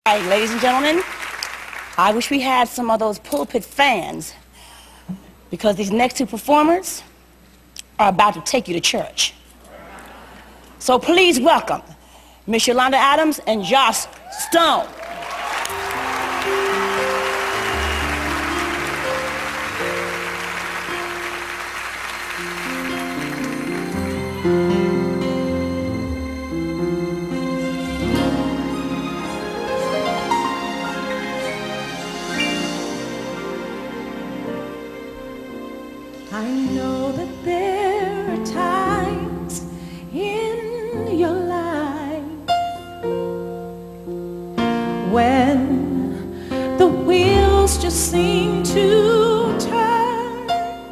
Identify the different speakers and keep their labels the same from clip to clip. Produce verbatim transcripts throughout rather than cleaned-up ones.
Speaker 1: All right, ladies and gentlemen, I wish we had some of those pulpit fans because these next two performers are about to take you to church. So please welcome Miss Yolanda Adams and Joss Stone.
Speaker 2: I know that there are times in your life when the wheels just seem to turn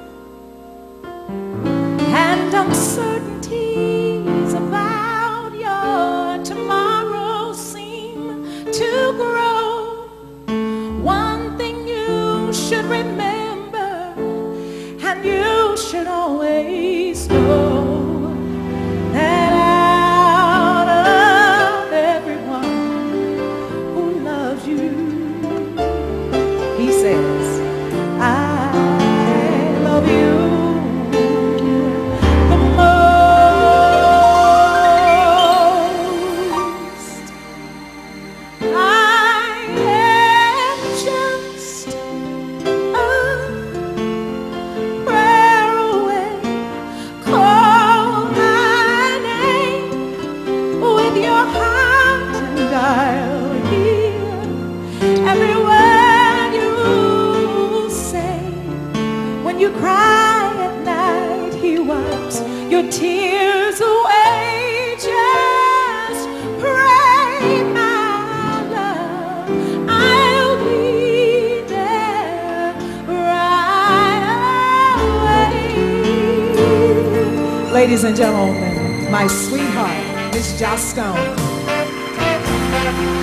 Speaker 2: and uncertainties about your tomorrow seem to grow. One thing you should remember, and you should always know, that out of everyone who loves you, he says, I love you the most. I am just a you cry at night, he wipes your tears away. Just pray, my love, I'll be there right away. Ladies and gentlemen, my sweetheart, Miss Joss Stone.